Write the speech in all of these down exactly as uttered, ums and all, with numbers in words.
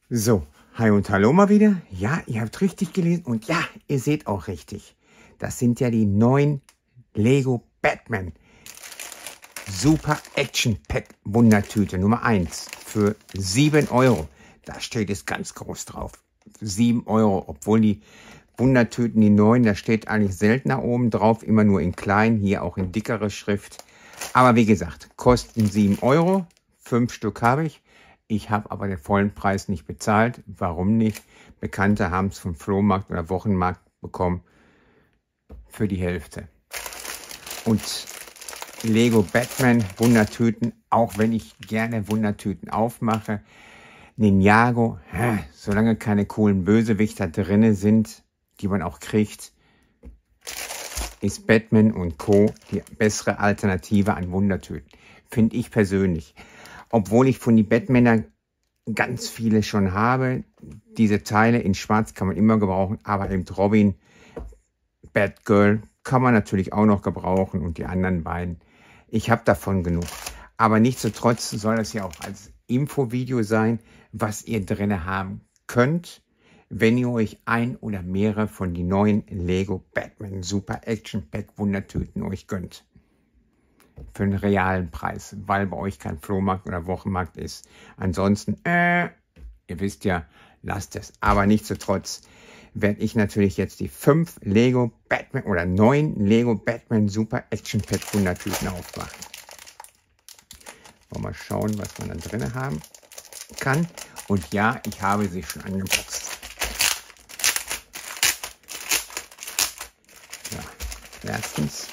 So, hi und hallo mal wieder. Ja, ihr habt richtig gelesen und ja, ihr seht auch richtig. Das sind ja die neuen Lego Batman Super Action Pack Wundertüte Nummer eins für sieben Euro. Da steht es ganz groß drauf. sieben Euro, obwohl die Wundertüten, die neuen, da steht eigentlich seltener oben drauf, immer nur in klein, hier auch in dickere Schrift. Aber wie gesagt, kosten sieben Euro, fünf Stück habe ich. Ich habe aber den vollen Preis nicht bezahlt. Warum nicht? Bekannte haben es vom Flohmarkt oder Wochenmarkt bekommen für die Hälfte. Und Lego Batman Wundertüten, auch wenn ich gerne Wundertüten aufmache. Ninjago, solange keine coolen Bösewichter drinne sind, die man auch kriegt, ist Batman und Co. die bessere Alternative an Wundertüten. Finde ich persönlich. Obwohl ich von den Batmaner ganz viele schon habe. Diese Teile in Schwarz kann man immer gebrauchen, aber eben Robin, Batgirl kann man natürlich auch noch gebrauchen und die anderen beiden. Ich habe davon genug. Aber nichtsdestotrotz soll das ja auch als Infovideo sein, was ihr drin haben könnt, wenn ihr euch ein oder mehrere von den neuen Lego Batman Super Action Pack Wundertüten euch gönnt. Für einen realen Preis, weil bei euch kein Flohmarkt oder Wochenmarkt ist. Ansonsten, äh, ihr wisst ja, lasst es. Aber nichtsdestotrotz werde ich natürlich jetzt die fünf Lego Batman oder neun Lego Batman Super Action Pack Wundertüten aufmachen. Mal schauen, was man da drin haben kann. Und ja, ich habe sie schon angeboxt. Ja, erstens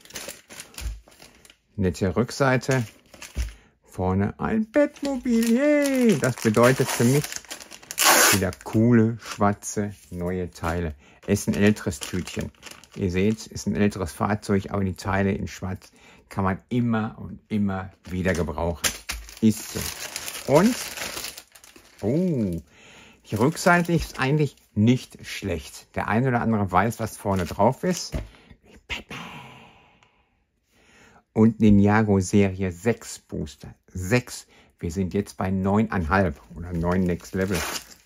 nette Rückseite. Vorne ein Batmobil. Yay! Das bedeutet für mich wieder coole, schwarze, neue Teile. Es ist ein älteres Tütchen. Ihr seht, es ist ein älteres Fahrzeug, aber die Teile in schwarz kann man immer und immer wieder gebrauchen. Ist so. Und, oh, die Rückseite ist eigentlich nicht schlecht. Der eine oder andere weiß, was vorne drauf ist. Batman. Und Ninjago Serie sechs Booster. sechs. Wir sind jetzt bei neun Komma fünf oder neun Next Level.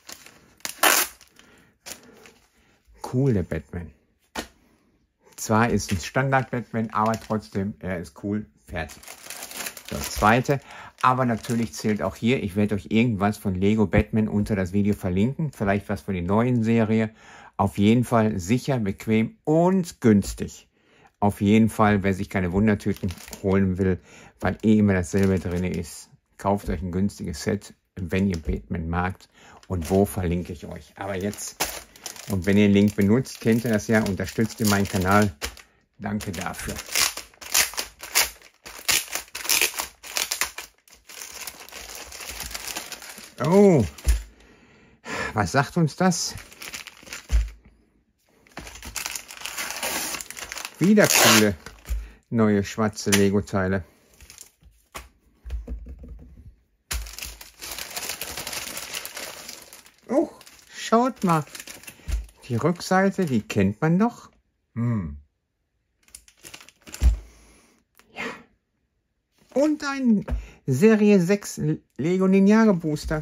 Cool, der Batman. Zwar ist ein Standard-Batman, aber trotzdem, er ist cool. Fertig. Das zweite. Aber natürlich zählt auch hier, ich werde euch irgendwas von Lego Batman unter das Video verlinken. Vielleicht was von der neuen Serie. Auf jeden Fall sicher, bequem und günstig. Auf jeden Fall, wer sich keine Wundertüten holen will, weil eh immer dasselbe drin ist, kauft euch ein günstiges Set, wenn ihr Batman magt. Und wo verlinke ich euch. Aber jetzt, und wenn ihr den Link benutzt, kennt ihr das ja, unterstützt ihr meinen Kanal. Danke dafür. Oh, was sagt uns das? Wieder coole neue schwarze Lego-Teile. Oh, schaut mal. Die Rückseite, die kennt man noch. Hm. Ja. Und ein Serie sechs Lego Ninjago Booster.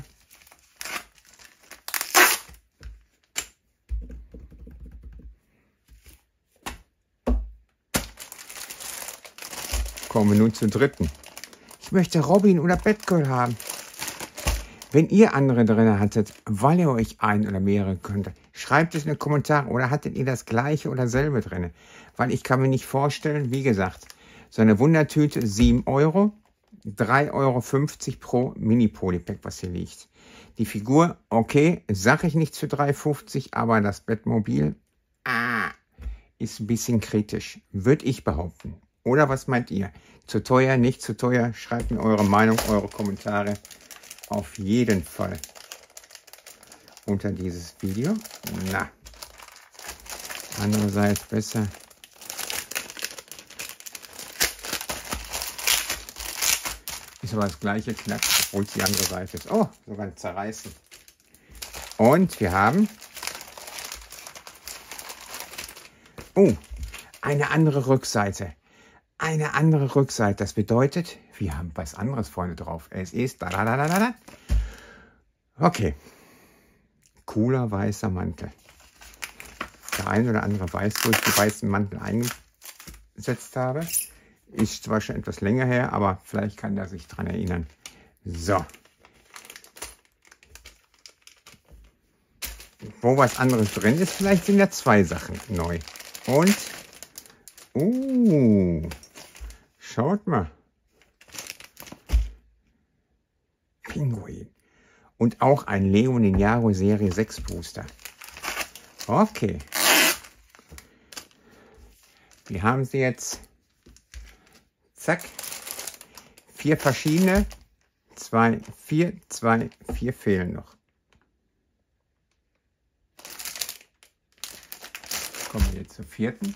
Kommen wir nun zum dritten. Ich möchte Robin oder Batgirl haben. Wenn ihr andere drin hattet, weil ihr euch ein oder mehrere könntet, schreibt es in die Kommentare. Oder hattet ihr das gleiche oder selbe drin? Weil ich kann mir nicht vorstellen, wie gesagt, so eine Wundertüte sieben Euro, drei Euro fünfzig pro Mini-Polypack, was hier liegt. Die Figur, okay, sage ich nicht zu drei fünfzig, aber das Batmobil ah, ist ein bisschen kritisch, würde ich behaupten. Oder was meint ihr? Zu teuer, nicht zu teuer? Schreibt mir eure Meinung, eure Kommentare. Auf jeden Fall unter dieses Video. Na, andererseits besser. Ist aber das gleiche Knack, obwohl es die andere Seite ist. Oh, sogar zerreißen. Und wir haben oh, eine andere Rückseite. Eine andere Rückseite. Das bedeutet, wir haben was anderes vorne drauf. Es ist da, da, da, da, da. Okay. cooler weißer Mantel. Der ein oder andere weiß, wo ich die weißen Mantel eingesetzt habe. Ist zwar schon etwas länger her, aber vielleicht kann er sich daran erinnern. So. Wo was anderes drin ist, vielleicht sind ja zwei Sachen neu. Und, uh, schaut mal. Pinguin. Und auch ein Lego Ninjago Serie sechs Booster. Okay. Wir haben sie jetzt. Zack. Vier verschiedene. Zwei, vier, zwei, vier fehlen noch. Kommen wir jetzt zur vierten.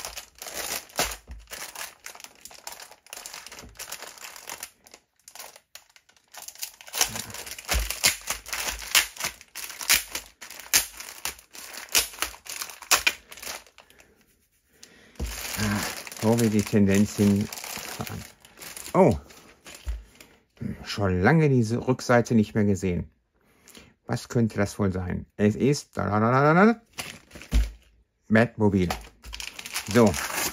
Wo wir die Tendenz hinfahren. Oh, schon lange diese Rückseite nicht mehr gesehen. Was könnte das wohl sein? Es ist Batmobil. So,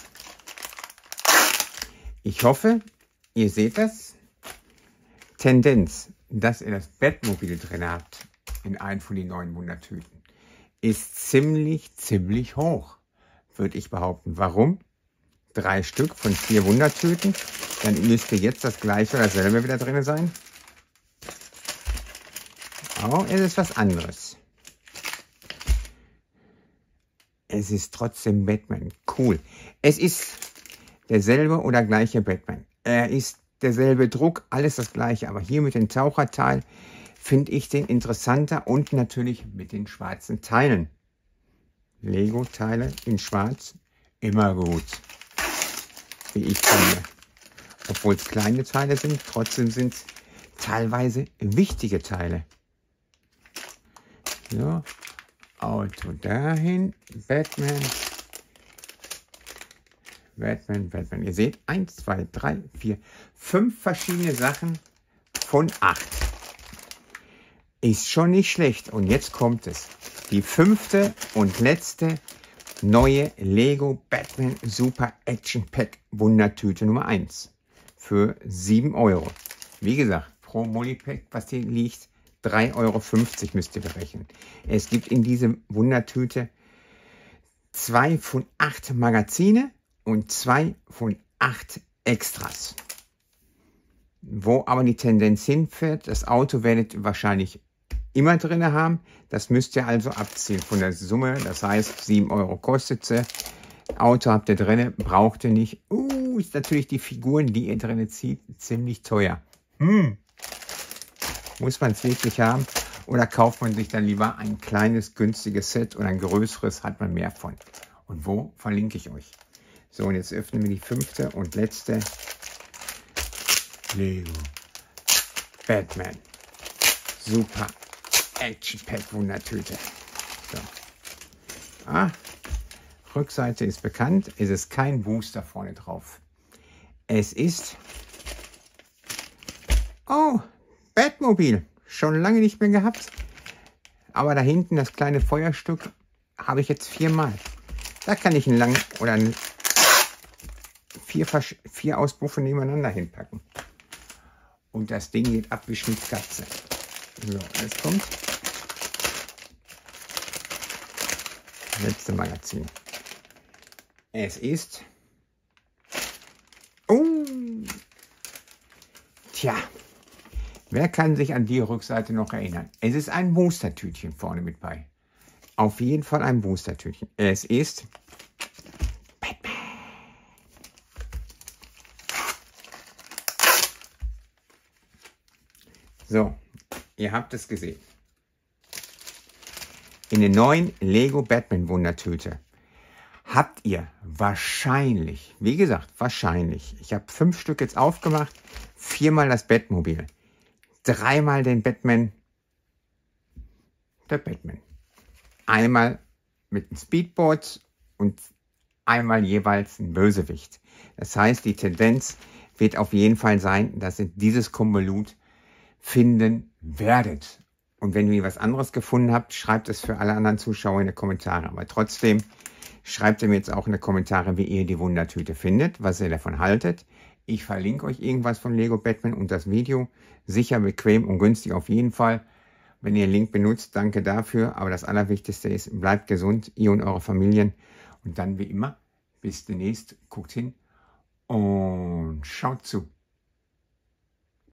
ich hoffe, ihr seht das. Tendenz, dass ihr das Batmobil drin habt in einem von den neuen Wundertüten, ist ziemlich, ziemlich hoch, würde ich behaupten. Warum? Drei Stück von vier Wundertüten. Dann müsste jetzt das gleiche oder dasselbe wieder drin sein. Oh, es ist was anderes. Es ist trotzdem Batman. Cool. Es ist derselbe oder gleiche Batman. Er ist derselbe Druck, alles das gleiche. Aber hier mit dem Taucherteil finde ich den interessanter und natürlich mit den schwarzen Teilen. Lego-Teile in schwarz, immer gut. Wie ich finde. Obwohl es kleine Teile sind, trotzdem sind es teilweise wichtige Teile. So, Auto dahin, Batman, Batman, Batman. Ihr seht, eins, zwei, drei, vier, fünf verschiedene Sachen von acht. Ist schon nicht schlecht. Und jetzt kommt es. Die fünfte und letzte neue Lego Batman Super Action Pack Wundertüte Nummer eins für sieben Euro. Wie gesagt, pro Multipack, was hier liegt, drei Euro fünfzig müsst ihr berechnen. Es gibt in dieser Wundertüte zwei von acht Magazine und zwei von acht Extras. Wo aber die Tendenz hinfährt, das Auto werdet ihr wahrscheinlich immer drin haben. Das müsst ihr also abziehen von der Summe. Das heißt, sieben Euro kostet sie. Auto habt ihr drin, braucht ihr nicht. Uh, ist natürlich die Figuren, die ihr drin zieht, ziemlich teuer. Hm. Muss man es wirklich haben? Oder kauft man sich dann lieber ein kleines, günstiges Set oder ein größeres, hat man mehr von. Und wo, verlinke ich euch. So, und jetzt öffnen wir die fünfte und letzte Lego Batman Super Action Pack Wundertüte. So. Ah, Rückseite ist bekannt. Es ist kein Booster vorne drauf. Es ist... Oh, Batmobil. Schon lange nicht mehr gehabt. Aber da hinten das kleine Feuerstück habe ich jetzt viermal. Da kann ich einen langen oder einen vier, vier Auspuffe nebeneinander hinpacken. Und das Ding geht ab wie Schmitz Katze. So, jetzt kommt letzte Magazin. Es ist... Oh! Tja, wer kann sich an die Rückseite noch erinnern? Es ist ein Boostertütchen vorne mit bei. Auf jeden Fall ein Boostertütchen. Es ist Batman. So, ihr habt es gesehen. In der neuen Lego Batman Wundertüte habt ihr wahrscheinlich, wie gesagt, wahrscheinlich, ich habe fünf Stück jetzt aufgemacht, viermal das Batmobil, dreimal den Batman, der Batman, einmal mit dem Speedboard und einmal jeweils ein Bösewicht. Das heißt, die Tendenz wird auf jeden Fall sein, dass ihr dieses Konvolut finden werdet. Und wenn ihr was anderes gefunden habt, schreibt es für alle anderen Zuschauer in die Kommentare. Aber trotzdem schreibt ihr mir jetzt auch in die Kommentare, wie ihr die Wundertüte findet, was ihr davon haltet. Ich verlinke euch irgendwas von Lego Batman und das Video. Sicher, bequem und günstig auf jeden Fall. Wenn ihr den Link benutzt, danke dafür. Aber das Allerwichtigste ist, bleibt gesund, ihr und eure Familien. Und dann wie immer, bis demnächst, guckt hin und schaut zu.